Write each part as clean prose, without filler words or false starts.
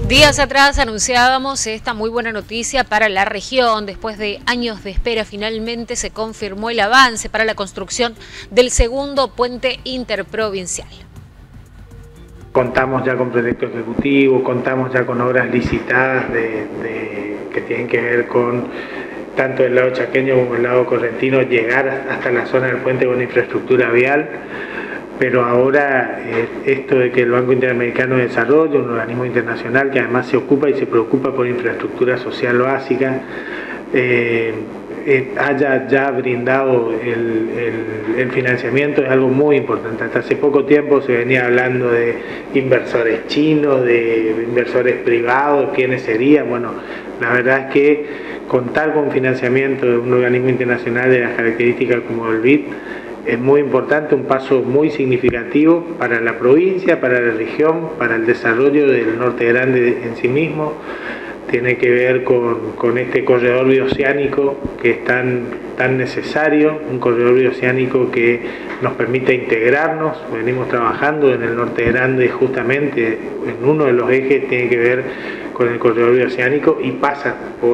Días atrás anunciábamos esta muy buena noticia para la región. Después de años de espera, finalmente se confirmó el avance para la construcción del segundo puente interprovincial. Contamos ya con proyecto ejecutivo, contamos ya con obras licitadas que tienen que ver con tanto el lado chaqueño como el lado correntino, llegar hasta la zona del puente con infraestructura vial. Pero ahora esto de que el Banco Interamericano de Desarrollo, un organismo internacional que además se ocupa y se preocupa por infraestructura social básica, haya ya brindado el financiamiento es algo muy importante. Hasta hace poco tiempo se venía hablando de inversores chinos, de inversores privados, quiénes serían. Bueno, la verdad es que contar con financiamiento de un organismo internacional de las características como el BID es muy importante, un paso muy significativo para la provincia, para la región, para el desarrollo del Norte Grande en sí mismo. Tiene que ver con este corredor bioceánico que es tan necesario, un corredor bioceánico que nos permite integrarnos. Venimos trabajando en el Norte Grande justamente en uno de los ejes, tiene que ver con el corredor bioceánico y pasa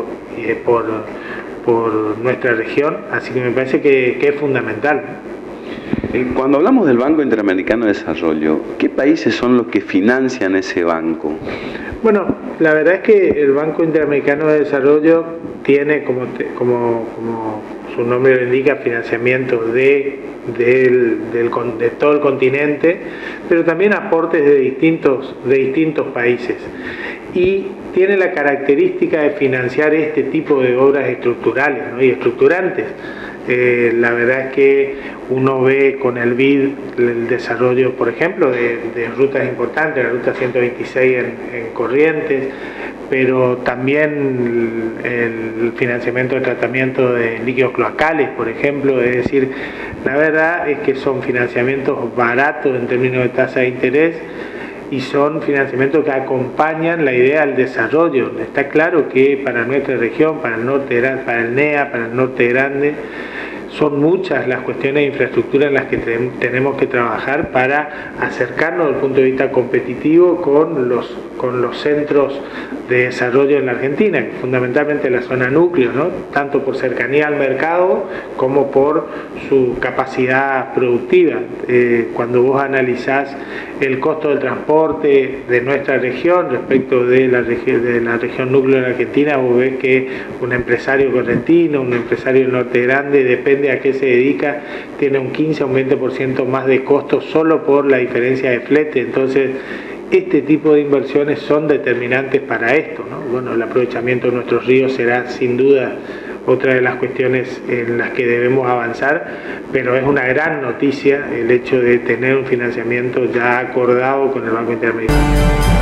por nuestra región, así que me parece que es fundamental. Cuando hablamos del Banco Interamericano de Desarrollo, ¿qué países son los que financian ese banco? Bueno, la verdad es que el Banco Interamericano de Desarrollo tiene, como su nombre lo indica, financiamiento de todo el continente, pero también aportes de distintos países. Y tiene la característica de financiar este tipo de obras estructurales, ¿no? Y estructurantes. La verdad es que uno ve con el BID el desarrollo, por ejemplo, de rutas importantes, la ruta 126 en Corrientes, pero también el financiamiento de tratamiento de líquidos cloacales, por ejemplo. Es decir, la verdad es que son financiamientos baratos en términos de tasa de interés y son financiamientos que acompañan la idea del desarrollo. Está claro que para nuestra región, para el norte grande, para el NEA, para el Norte Grande, son muchas las cuestiones de infraestructura en las que tenemos que trabajar para acercarnos desde el punto de vista competitivo con los centros de desarrollo en la Argentina, fundamentalmente la zona núcleo, ¿no? Tanto por cercanía al mercado como por su capacidad productiva. Cuando vos analizás el costo del transporte de nuestra región respecto de la región núcleo de la Argentina, vos ves que un empresario correntino, un empresario del Norte Grande, depende a qué se dedica, tiene un 15 o un 20% más de costo solo por la diferencia de flete. Entonces, este tipo de inversiones son determinantes para esto, ¿no? Bueno, el aprovechamiento de nuestros ríos será sin duda otra de las cuestiones en las que debemos avanzar, pero es una gran noticia el hecho de tener un financiamiento ya acordado con el Banco Interamericano.